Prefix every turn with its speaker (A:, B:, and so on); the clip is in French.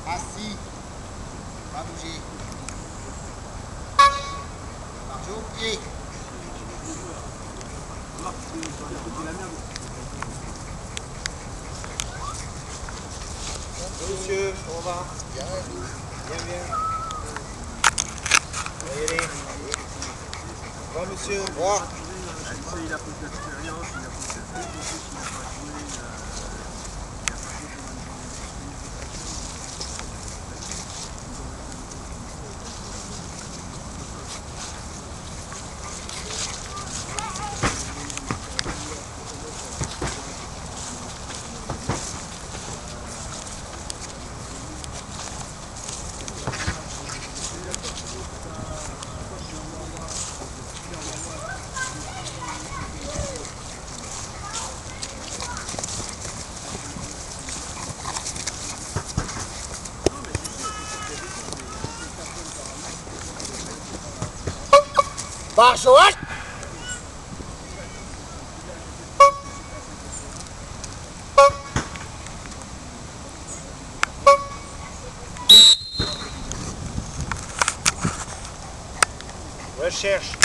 A: Assis. Pas bouger. Marche au pied.
B: Monsieur, on va.
A: Bien.
B: Bien. On va y aller. Au revoir, monsieur.
A: Au revoir.
C: Il a pris de l'expérience, il a pris de trucs, en plus il n'a pas joué, il a pas joué pendant une journée
A: Marche au hache.
B: Recherche.